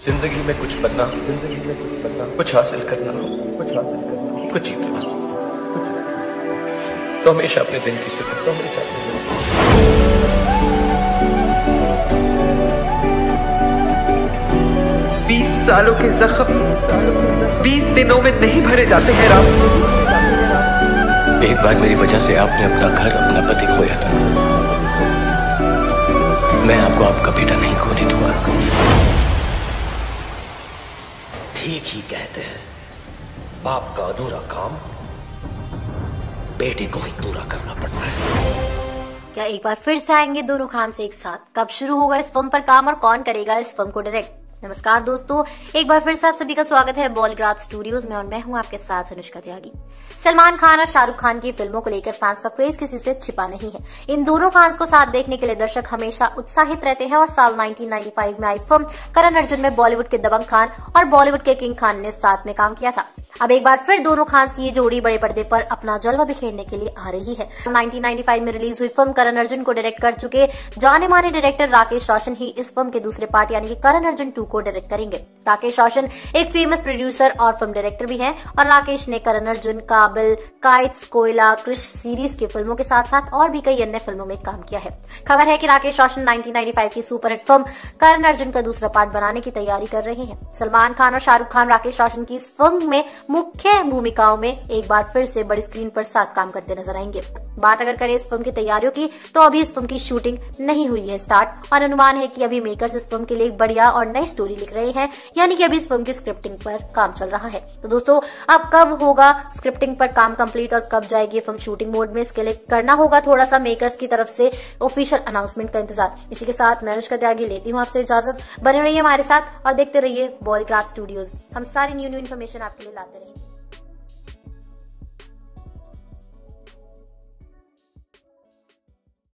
जिंदगी में कुछ बनना, कुछ हासिल करना, कुछ जीतना, तो हमेशा अपने दिन की सिफत, 20 सालों के जख्म 20 दिनों में नहीं भरे जाते हैं राम। एक बार मेरी वजह से आपने अपना घर, अपना पति खोया था। मैं आपको आपका बेटा नहीं खोने दूंगा। ठीक ही कहते हैं, बाप का अधूरा काम बेटे को ही पूरा करना पड़ता है। क्या एक बार फिर से आएंगे दोनों खान से एक साथ? कब शुरू होगा इस फिल्म पर काम और कौन करेगा इस फिल्म को डायरेक्ट? नमस्कार दोस्तों, एक बार फिर से आप सभी का स्वागत है बॉलीवुड स्टूडियोज में और मैं हूं आपके साथ अनुष्का त्यागी। सलमान खान और शाहरुख खान की फिल्मों को लेकर फैंस का क्रेज किसी से छिपा नहीं है। इन दोनों खान को साथ देखने के लिए दर्शक हमेशा उत्साहित रहते हैं और साल 1995 में आई फिल्म करण अर्जुन में बॉलीवुड के दबंग खान और बॉलीवुड के किंग खान ने साथ में काम किया था। अब एक बार फिर दोनों खान की ये जोड़ी बड़े पर्दे पर अपना जलवा बिखेरने के लिए आ रही है। 1995 में रिलीज हुई फिल्म करण अर्जुन को डायरेक्ट कर चुके जाने माने डायरेक्टर राकेश रोशन ही इस फिल्म के दूसरे पार्ट यानी कि करण अर्जुन 2 को डायरेक्ट करेंगे। राकेश रोशन एक फेमस प्रोड्यूसर और फिल्म डायरेक्टर भी हैं और राकेश ने करण अर्जुन, काबिल, काइट्स, कोयला, कृष सीरीज की फिल्मों के साथ साथ और भी कई अन्य फिल्मों में काम किया है। खबर है कि राकेश रोशन 1995 की सुपरहिट फिल्म करण अर्जुन का दूसरा पार्ट बनाने की तैयारी कर रहे हैं। सलमान खान और शाहरुख खान राकेश रोशन की इस फिल्म में मुख्य भूमिकाओं में एक बार फिर से बड़ी स्क्रीन पर साथ काम करते नजर आएंगे। बात अगर करें इस फिल्म की तैयारियों की, तो अभी इस फिल्म की शूटिंग नहीं हुई है स्टार्ट और अनुमान है कि अभी मेकर्स इस फिल्म के लिए एक बढ़िया और नई स्टोरी लिख रहे हैं, यानी कि अभी इस फिल्म की स्क्रिप्टिंग पर काम चल रहा है। तो दोस्तों, अब कब होगा स्क्रिप्टिंग पर काम कंप्लीट और कब जाएगी फिल्म शूटिंग मोड में, इसके लिए करना होगा थोड़ा सा मेकर्स की तरफ से ऑफिशियल अनाउंसमेंट का इंतजार। इसी के साथ मैं अनुष्का त्यागी लेती हूँ आपसे इजाजत। बने रहिए हमारे साथ और देखते रहिए बॉलीवुड स्टूडियोज। हम सारी न्यू इन्फॉर्मेशन आपके लिए लाते रहेंगे।